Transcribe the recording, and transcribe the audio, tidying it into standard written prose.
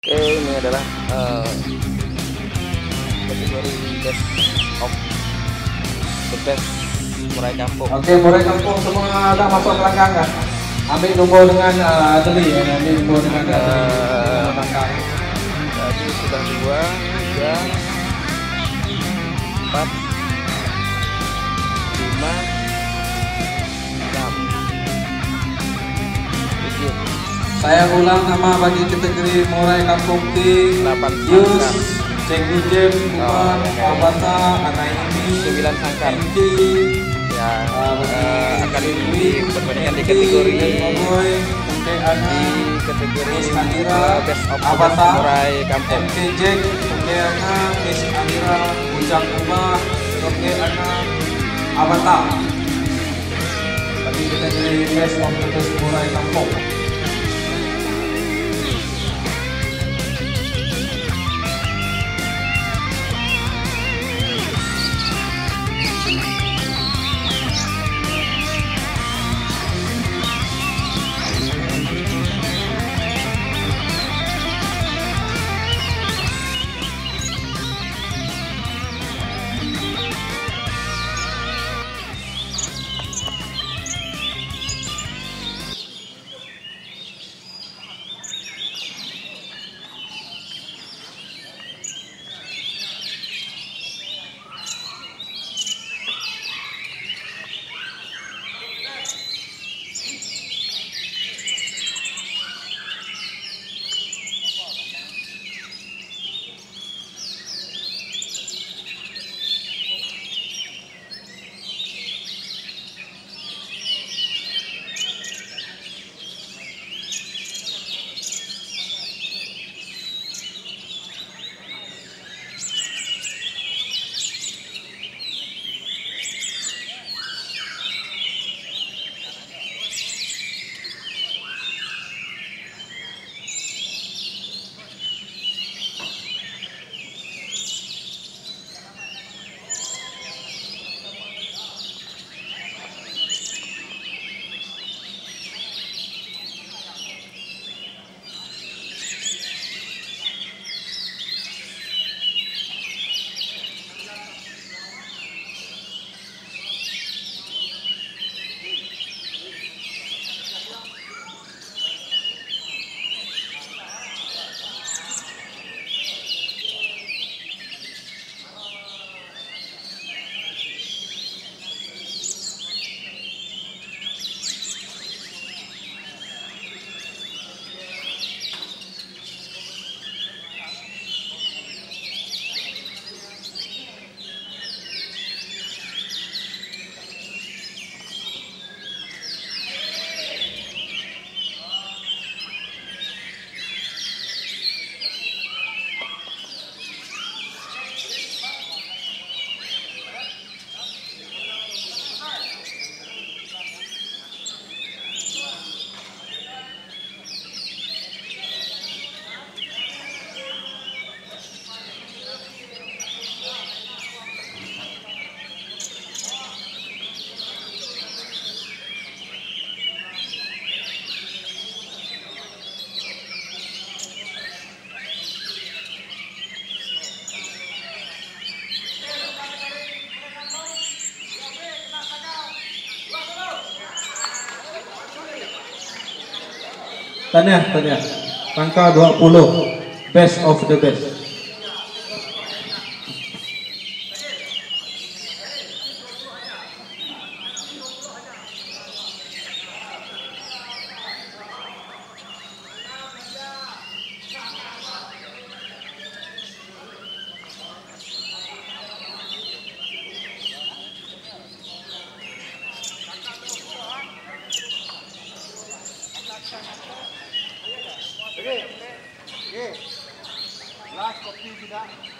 Oke, ini adalah kategori best of the best murai kampung. Oke, murai kampung semua ada masuk gelanggang kan? Ambil nombor dengan teli ya, ambil nombor dengan gelanggang. Jadi sudah 2, 3, 4, 5, 6, 7. Saya ulang nama bagi kategori murai kampung di 8 Yus, sangkar. Cenggu Jem, Umar, Abata, Anak ini 9 sangkar. Enki, Ya, akan ini perbandingan di kategori Miss Andira, best of the best Abata, murai kampung. MK Jack, Oke Ana, Miss Andira, Ujang Ubah, Oke Ana, Abata. Bagi kategori best of the best murai kampung. Tanya, angka 20, best of the best. Oke. Last kopi tidak.